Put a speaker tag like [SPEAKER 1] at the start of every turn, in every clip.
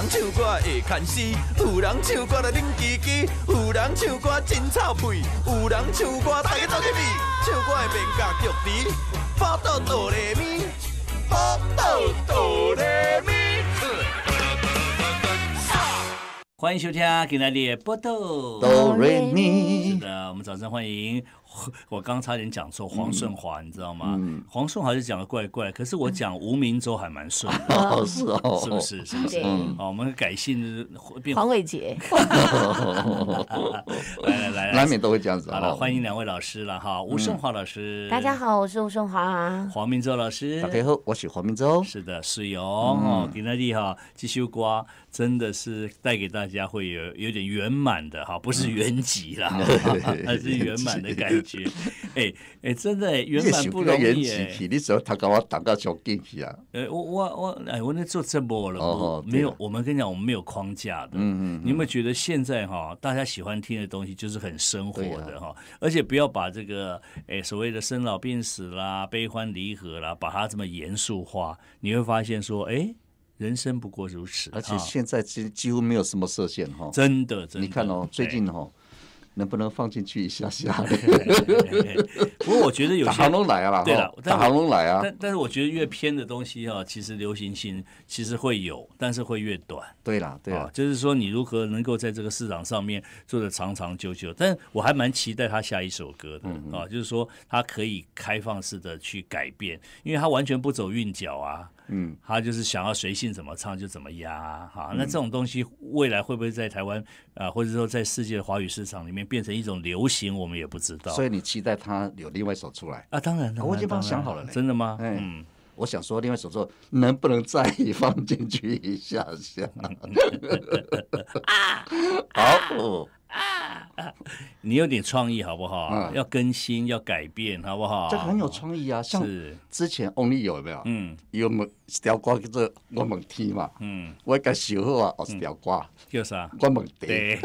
[SPEAKER 1] 唱歌会牵丝，有人唱歌来啉支支，有人唱歌真臭屁，有人唱歌大家走起比，唱歌的面甲脚趾，报道哆来咪，报道哆来咪。
[SPEAKER 2] 欢迎收听今天的波豆
[SPEAKER 3] 哆瑞咪。
[SPEAKER 2] 是的，我们掌声欢迎。我刚差点讲错黄顺华，你知道吗？黄顺华就讲的怪怪，可是我讲吴明洲还蛮顺的。
[SPEAKER 3] 哦，是哦，
[SPEAKER 2] 是不是？是不是？好，我们改姓变
[SPEAKER 4] 黄伟杰。
[SPEAKER 2] 来，
[SPEAKER 3] 难免都会这样子。
[SPEAKER 2] 好了，欢迎两位老师了哈，吴顺华老师，
[SPEAKER 4] 大家好，我是吴顺华。
[SPEAKER 2] 黄明洲老师，
[SPEAKER 3] 大家好，我是黄明洲。
[SPEAKER 2] 是的，是哦。今天哈，这首歌真的是带给大家会有点圆满的哈，不是圆寂啦，而是圆满的感觉。哎，真的圆满不容易哎。
[SPEAKER 3] 你时候他搞我打到小进去啊。
[SPEAKER 2] 我那做这么了，没有。我们跟你讲，我们没有框架的。你有没有觉得现在哈，大家喜欢听的东西就是很生活的哈，而且不要把这个所谓的生老病死啦、悲欢离合啦，把它这么严肃化，你会发现说，人生不过如此。
[SPEAKER 3] 而且现在几乎没有什么设限哈。
[SPEAKER 2] 真的。
[SPEAKER 3] 你看哦，最近哈。能不能放进去一下下？
[SPEAKER 2] 不过我觉得有些
[SPEAKER 3] 打行来啊，
[SPEAKER 2] 对了，
[SPEAKER 3] 打行来啊。
[SPEAKER 2] 但是我觉得越偏的东西哈，其实流行性其实会有，但是会越短。
[SPEAKER 3] 对啦，
[SPEAKER 2] 就是说你如何能够在这个市场上面做得长长久久。但我还蛮期待他下一首歌的就是说他可以开放式的去改变，因为他完全不走韵脚啊。他就是想要随性怎么唱就怎么压哈。那这种东西未来会不会在台湾或者说在世界的华语市场里面变成一种流行，我们也不知道。
[SPEAKER 3] 所以你期待他有另外一首出来
[SPEAKER 2] 啊？当然，
[SPEAKER 3] 我已经帮他想好了嘞。
[SPEAKER 2] 真的吗？
[SPEAKER 3] 我想说另外一首之后能不能再放进去一下下？好。
[SPEAKER 2] 你有点创意好不好？要更新，要改变，好不好？
[SPEAKER 3] 这个很有创意啊！像之前 Only 有没有？有一条歌叫做《我问天》嘛。我甲想好啊，有一条歌
[SPEAKER 2] 叫啥？
[SPEAKER 3] 我问地。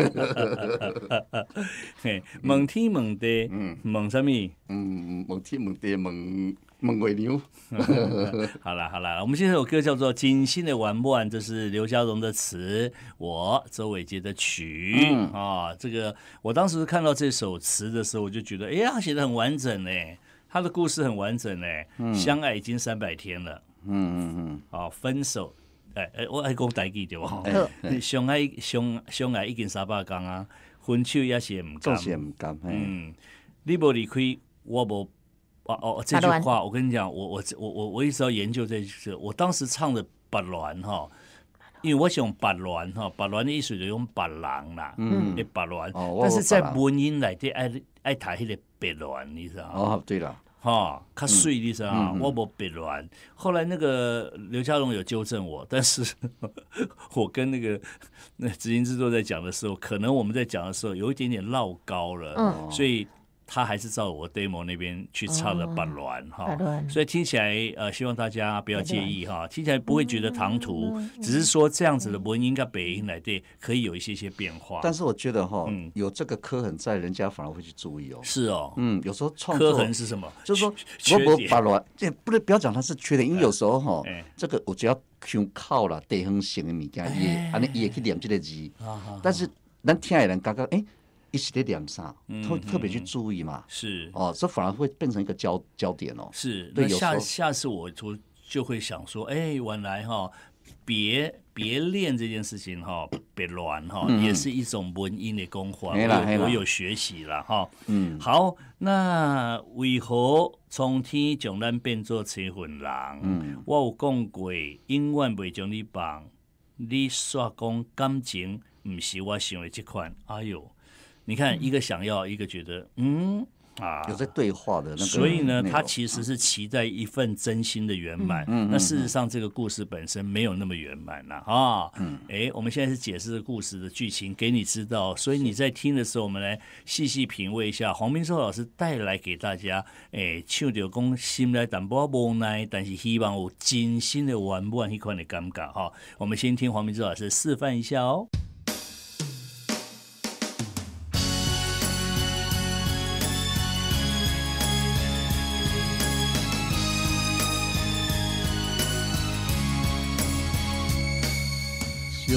[SPEAKER 2] 问天问地，问什么？
[SPEAKER 3] 问天问地问月娘。
[SPEAKER 2] 好了，我们这首歌叫做《精心的玩不完》，这是刘家荣的词，我周伟杰的曲。这个我当时看到这首词的时候，我就觉得，他写得很完整嘞，他的故事很完整嘞。相爱已经300天了。分手，我爱讲台语对吧？相爱已经300天啊，分手也是唔甘。你无离开，我无。这句话我跟你讲，我一直要研究这句。我当时唱的白鸾哈，因为我想白鸾哈，白鸾的意思就用白人啦，白鸾。但是在文音内底爱弹迄个白鸾，你知道吗？
[SPEAKER 3] 对了，
[SPEAKER 2] 较水你知道吗？我无白鸾。后来那个刘家荣有纠正我，但是我跟那执行制作在讲的时候，可能我们在讲的时候有一点点绕高了，所以。他还是照我 demo 那边去唱的白鸾哈，所以听起来希望大家不要介意哈，听起来不会觉得唐突，只是说这样子的文音跟北音来对可以有一些变化。
[SPEAKER 3] 但是我觉得有这个刻痕在，人家反而会去注意哦。
[SPEAKER 2] 是哦，
[SPEAKER 3] 有时候创作
[SPEAKER 2] 刻痕是什么？
[SPEAKER 3] 就是说我白鸾，这不要讲它是缺点，因为有时候这个我只要胸靠了地方性的物件，伊会去念这个字，但是咱听的人刚刚一起在念啥，特别去注意嘛，
[SPEAKER 2] 是
[SPEAKER 3] 这反而会变成一个焦点哦。
[SPEAKER 2] 是，那下次我就会想说，原来别练这件事情别乱也是一种文音的功法，我有学习了哈。好，那为何苍天将咱变作七分人？我有讲过，永远袂将你放，你煞讲感情不是我想的这款，哎呦。你看，一个想要，一个觉得，
[SPEAKER 3] 有在对话的那个，
[SPEAKER 2] 所以呢，他其实是期待一份真心的圆满。那事实上，这个故事本身没有那么圆满啦我们现在是解释故事的剧情给你知道，所以你在听的时候，我们来细细品味一下黄明洲老师带来给大家，唱着讲心内淡薄无奈，但是希望有真心的圆满那款的感觉哈。我们先听黄明洲老师示范一下哦。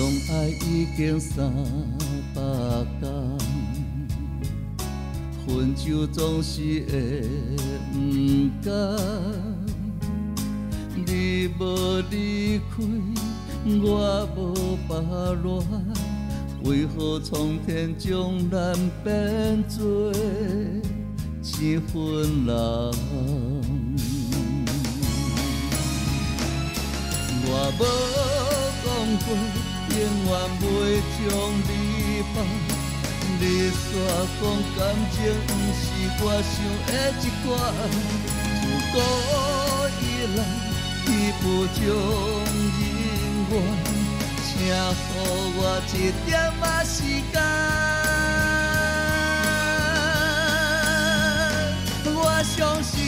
[SPEAKER 5] 爱已经300天，分手总是会不甘。你无离开，我无把恋，为何苍天将咱变做一份人？我无讲过，永远袂将你放。你煞讲感情不是我想的一款，自古以来。你不将人缘，请予我一点仔时间。我相信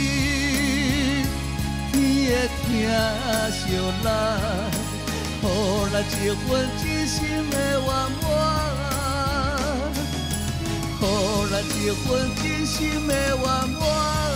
[SPEAKER 5] 天会疼惜咱，予咱一份真心的圆满，予咱一份真心的圆满。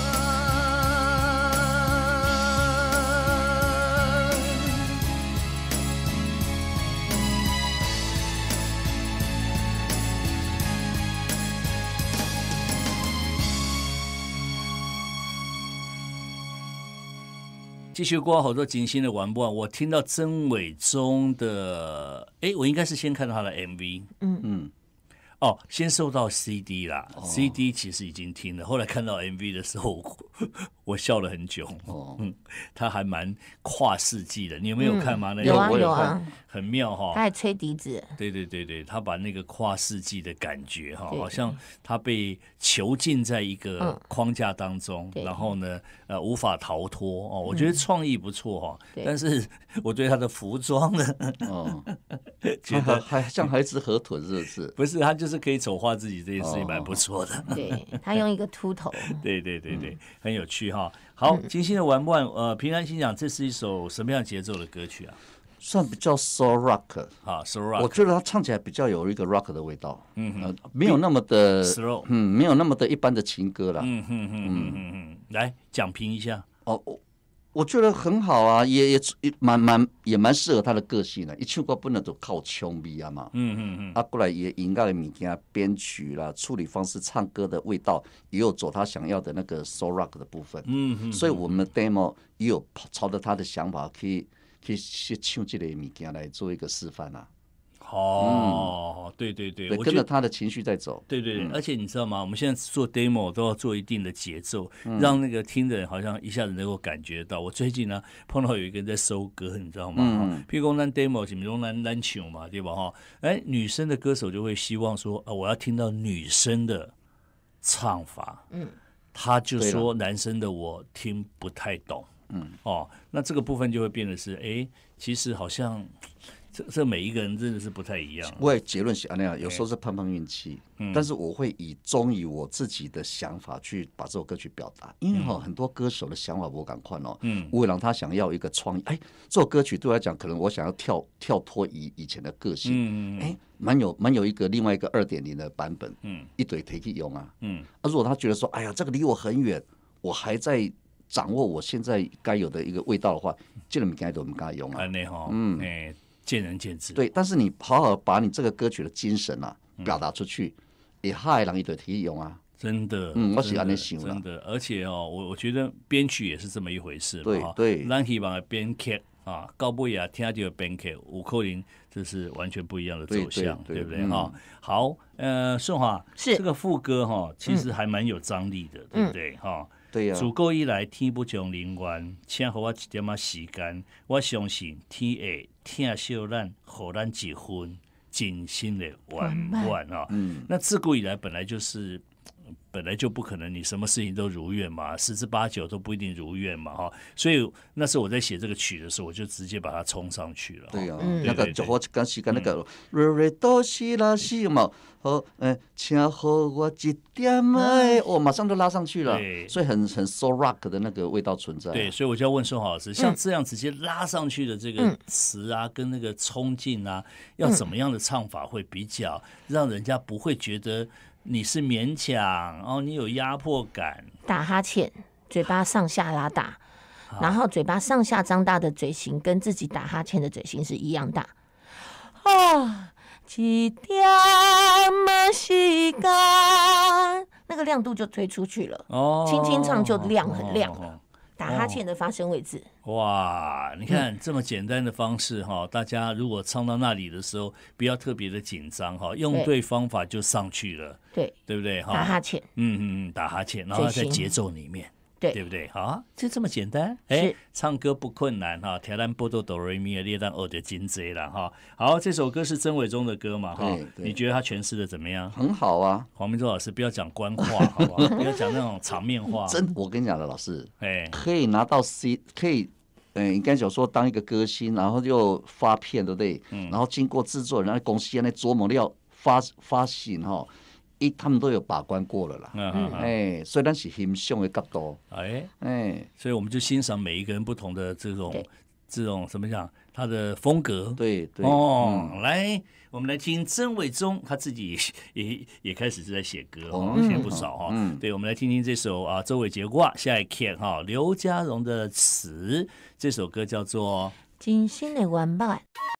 [SPEAKER 2] 继续过好多精心的玩不完，我听到曾伟忠的，我应该是先看到他的 MV， 先收到 CD 啦，CD 其实已经听了，后来看到 MV 的时候，我笑了很久。他还蛮跨世纪的，你有没有看吗？
[SPEAKER 4] 有啊有啊，
[SPEAKER 2] 很妙哈。
[SPEAKER 4] 他还吹笛子。
[SPEAKER 2] 对，他把那个跨世纪的感觉哈，好像他被囚禁在一个框架当中，然后呢，无法逃脱哦。我觉得创意不错哈，但是我对他的服装呢，
[SPEAKER 3] 觉得还像孩子河豚是不是？
[SPEAKER 2] 不是，他就是可以丑化自己这件事情蛮不错的。
[SPEAKER 4] 对，他用一个秃头。
[SPEAKER 2] 对，很有趣哈。好，精心的玩不完，平安心讲，这是一首什么样节奏的歌曲啊？
[SPEAKER 3] 算比较 soul rock
[SPEAKER 2] 啊 ，soul rock，
[SPEAKER 3] 我觉得它唱起来比较有一个 rock 的味道，没有那么的
[SPEAKER 2] slow，
[SPEAKER 3] 没有那么的一般的情歌啦。
[SPEAKER 2] 来讲评一下。
[SPEAKER 3] 我觉得很好啊，也蛮适合他的个性的。一唱歌本来就靠腔味啊嘛，过来也音乐的物件、编曲啦、处理方式、唱歌的味道，也有走他想要的那个 soul rock 的部分。所以我们的 demo 也有朝着他的想法去唱这类物件来做一个示范啊。
[SPEAKER 2] 对，
[SPEAKER 3] 我跟着他的情绪在走。
[SPEAKER 2] 对，而且你知道吗？我们现在做 demo 都要做一定的节奏，让那个听的人好像一下子能够感觉到。我最近呢碰到有一个人在收歌，你知道吗？譬如说咱 demo 是不是咱唱嘛，对吧？女生的歌手就会希望说，我要听到女生的唱法。他就说男生的我听不太懂。那这个部分就会变得是，其实好像。这每一个人真的是不太一样。
[SPEAKER 3] 我的结论是这样，有时候是碰运气，但是我会忠于我自己的想法去把这首歌曲表达，因为很多歌手的想法不赶快为了他想要一个创意，这首歌曲对我来讲，可能我想要跳脱以前的个性，蛮有一个另外一个2.0的版本，一堆可以用啊，如果他觉得说，哎呀，这个离我很远，我还在掌握我现在该有的一个味道的话，这个物件都唔敢用啊，
[SPEAKER 2] 见仁见智。
[SPEAKER 3] 对，但是你好好把你这个歌曲的精神表达出去，也害人一堆可以用啊。
[SPEAKER 2] 真的，
[SPEAKER 3] 我是这样想
[SPEAKER 2] 真的，而且我觉得编曲也是这么一回事。
[SPEAKER 3] 对，
[SPEAKER 2] 咱希望编曲到尾啊，听到编曲，有可能这是完全不一样的走向，对不对？好，顺华，
[SPEAKER 4] 是
[SPEAKER 2] 这个副歌其实还蛮有张力的，对不对？
[SPEAKER 3] 对呀，
[SPEAKER 2] 自古以来天不将人缘，请给我一点仔时间，我相信天会疼惜咱，给咱一份真心的圆满那自古以来本来就不可能，你什么事情都如愿嘛，10之8九都不一定如愿嘛所以那时候我在写这个曲的时候，我就直接把它冲上去了。
[SPEAKER 3] 对啊，那个就好一段时间那个瑞瑞都是那是嘛，请给我一点爱，马上就拉上去了，所以很 soul rock 的那个味道存在。
[SPEAKER 2] 对，所以我就要问宋老师，像这样直接拉上去的这个词啊，跟那个冲劲啊，要怎么样的唱法会比较让人家不会觉得你是勉强你有压迫感？
[SPEAKER 4] 打哈欠，嘴巴上下拉大，然后嘴巴上下张大的嘴型跟自己打哈欠的嘴型是一样大。 啊，一点时间，那个亮度就推出去了。
[SPEAKER 2] 哦，
[SPEAKER 4] 轻轻唱就亮，很亮
[SPEAKER 2] 哦
[SPEAKER 4] 了。打哈欠的发声位置。
[SPEAKER 2] 哇，你看这么简单的方式哈，大家如果唱到那里的时候，不要特别的紧张哈，用对方法就上去了，对不对哈？
[SPEAKER 4] 打哈欠，
[SPEAKER 2] 打哈欠，然后在节奏里面。对不对？好，就这么简单。唱歌不困难哈，调咱波多哆瑞咪的列当二的金贼了哈。好，这首歌是曾伟忠的歌嘛哈？你觉得他诠释的怎么样？
[SPEAKER 3] 很好啊。
[SPEAKER 2] 黄明洲老师不要讲官话，好不好？不要讲那种场面话。
[SPEAKER 3] 我跟你讲的老师，可以拿到 C， 可以，应该讲说当一个歌星，然后又发片，对不对？然后经过制作人，然后公司那琢磨要发行哈。他们都有把关过了啦，虽然是欣赏的角度，
[SPEAKER 2] 所以我们就欣赏每一个人不同的这种怎么讲，他的风格，
[SPEAKER 3] 对，
[SPEAKER 2] 来，我们来听曾伟忠，他自己也开始是在写歌，写不少哈，对，我们来听听这首啊周伟杰哇下一看哈刘家荣的词，这首歌叫做
[SPEAKER 4] 真心的原版。